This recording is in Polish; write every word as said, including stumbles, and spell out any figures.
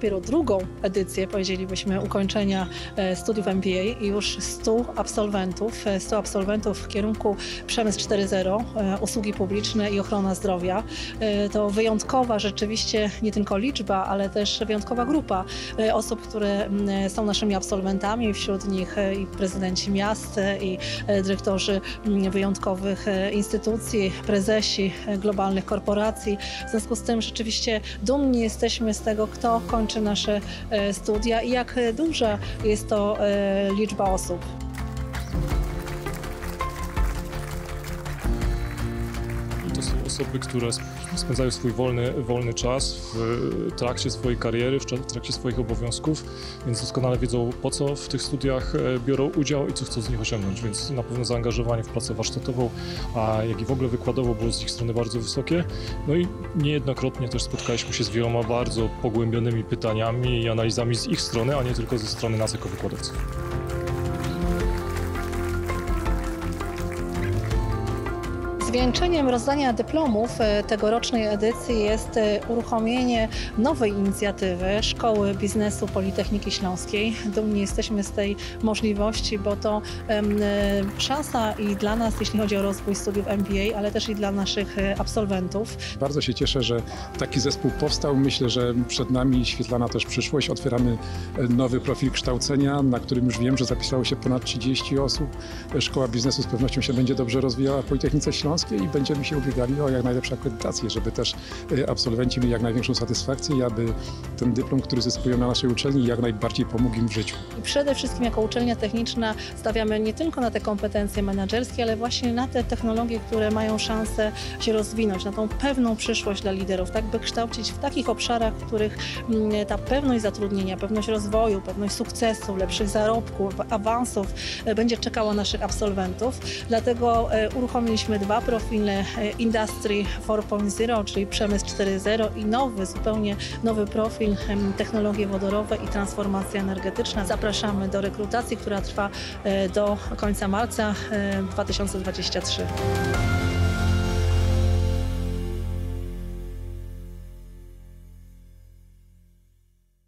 dopiero drugą edycję, powiedzielibyśmy, ukończenia studiów M B A i już stu absolwentów, stu absolwentów w kierunku Przemysł cztery zero, usługi publiczne i ochrona zdrowia. To wyjątkowa rzeczywiście nie tylko liczba, ale też wyjątkowa grupa osób, które są naszymi absolwentami. Wśród nich i prezydenci miast, i dyrektorzy wyjątkowych instytucji, prezesi globalnych korporacji. W związku z tym rzeczywiście dumni jesteśmy z tego, kto kończy nasze studia i jak duża jest to liczba osób. To są osoby, które spędzają swój wolny, wolny czas w trakcie swojej kariery, w trakcie swoich obowiązków, więc doskonale wiedzą, po co w tych studiach biorą udział i co chcą z nich osiągnąć, więc na pewno zaangażowanie w pracę warsztatową, a jak i w ogóle wykładową było z ich strony bardzo wysokie. No i niejednokrotnie też spotkaliśmy się z wieloma bardzo pogłębionymi pytaniami i analizami z ich strony, a nie tylko ze strony nas jako wykładowców. Zwieńczeniem rozdania dyplomów tegorocznej edycji jest uruchomienie nowej inicjatywy Szkoły Biznesu Politechniki Śląskiej. Dumni jesteśmy z tej możliwości, bo to um, szansa i dla nas, jeśli chodzi o rozwój studiów M B A, ale też i dla naszych absolwentów. Bardzo się cieszę, że taki zespół powstał. Myślę, że przed nami świetlana też przyszłość. Otwieramy nowy profil kształcenia, na którym już wiem, że zapisało się ponad trzydzieści osób. Szkoła Biznesu z pewnością się będzie dobrze rozwijała w Politechnice Śląskiej i będziemy się ubiegali o jak najlepsze akredytacje, żeby też absolwenci mieli jak największą satysfakcję i aby ten dyplom, który zyskują na naszej uczelni, jak najbardziej pomógł im w życiu. I przede wszystkim jako uczelnia techniczna stawiamy nie tylko na te kompetencje menedżerskie, ale właśnie na te technologie, które mają szansę się rozwinąć, na tą pewną przyszłość dla liderów, tak by kształcić w takich obszarach, w których ta pewność zatrudnienia, pewność rozwoju, pewność sukcesu, lepszych zarobków, awansów będzie czekała naszych absolwentów. Dlatego uruchomiliśmy dwa profile Industry cztery zero, czyli Przemysł cztery zero i nowy, zupełnie nowy profil technologie wodorowe i transformacja energetyczna. Zapraszamy do rekrutacji, która trwa do końca marca dwa tysiące dwudziestego trzeciego.